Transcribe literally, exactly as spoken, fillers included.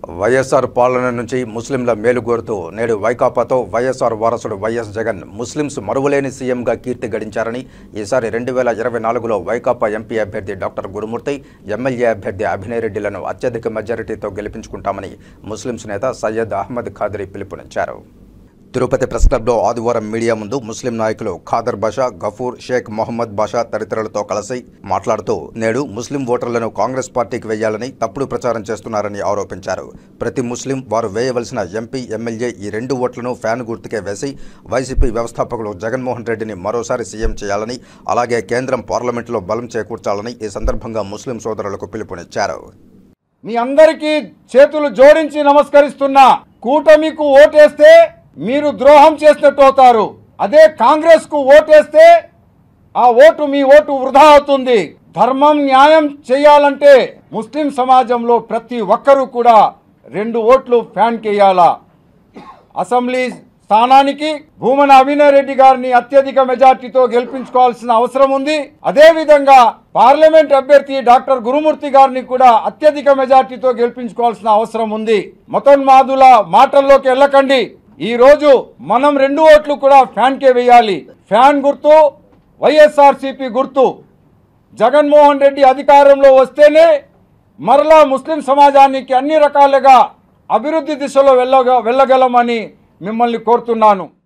వైఎస్ఆర్ పాలన నుంచి ముస్లింల మేలు కోరుతూ నేడు వైకాపాతో వైఎస్ఆర్ వారసుడు వైఎస్ జగన్ ముస్లింస్ మరువలేని సీఎంగా కీర్తి గడించారని ఈసారి రెండు వేల ఇరవై నాలుగులో వైకాపా ఎంపీ అభ్యర్థి డాక్టర్ గురుమూర్తి, ఎమ్మెల్యే అభ్యర్థి అభినయ్ రెడ్డిలను అత్యధిక మెజారిటీతో గెలిపించుకుంటామని ముస్లింస్ నేత సయ్యద్ అహ్మద్ ఖాదరీ పిలుపునిచ్చారు. తిరుపతి ప్రెస్ క్లబ్లో ఆదివారం మీడియా ముందు ముస్లిం నాయకులు ఖాదర్ బాషా, గఫూర్, షేక్ మొహమ్మద్ బాషా తదితరులతో కలిసి మాట్లాడుతూ నేడు ముస్లిం ఓటర్లను కాంగ్రెస్ పార్టీకి వేయాలని తప్పుడు ప్రచారం చేస్తున్నారని ఆరోపించారు. ప్రతి ముస్లిం వారు వేయవలసిన ఎంపీ, ఎమ్మెల్యే ఈ రెండు ఓట్లను ఫ్యాన్ గుర్తుకే వేసి వైసీపీ వ్యవస్థాపకులు జగన్మోహన్ రెడ్డిని మరోసారి సీఎం చేయాలని, అలాగే కేంద్రం పార్లమెంటులో బలం చేకూర్చాలని ఈ సందర్భంగా ముస్లిం సోదరులకు పిలుపునిచ్చారు. మీ అందరికీ చేతులు జోడించి నమస్కరిస్తున్నా. కూటమికు ఓటేస్తే మీరు ద్రోహం చేసినట్టు అవుతారు. అదే కాంగ్రెస్ కు ఓటేస్తే ఆ ఓటు మీ ఓటు వృధా అవుతుంది. ధర్మం, న్యాయం చేయాలంటే ముస్లిం సమాజంలో ప్రతి ఒక్కరూ కూడా రెండు ఓట్లు ఫ్యాన్ కేయాలా. అసెంబ్లీ స్థానానికి భూమన అభినయ్ రెడ్డి గారిని అత్యధిక మెజార్టీతో గెలిపించుకోవాల్సిన అవసరం ఉంది. అదేవిధంగా పార్లమెంట్ అభ్యర్థి డాక్టర్ గురుమూర్తి గారిని కూడా అత్యధిక మెజార్టీతో గెలిపించుకోవాల్సిన అవసరం ఉంది. మతోన్మాదుల మాటల్లోకి వెళ్ళకండి. ఈ రోజు మనం రెండు ఓట్లు కూడా ఫ్యాన్ కే వేయాలి. ఫ్యాన్ గుర్తు వైఎస్ఆర్సీపీ గుర్తు. జగన్మోహన్ రెడ్డి అధికారంలో వస్తేనే మరలా ముస్లిం సమాజానికి అన్ని రకాలుగా అభివృద్ధి దిశలో వెళ్ళగ వెళ్ళగలమని మిమ్మల్ని కోరుతున్నాను.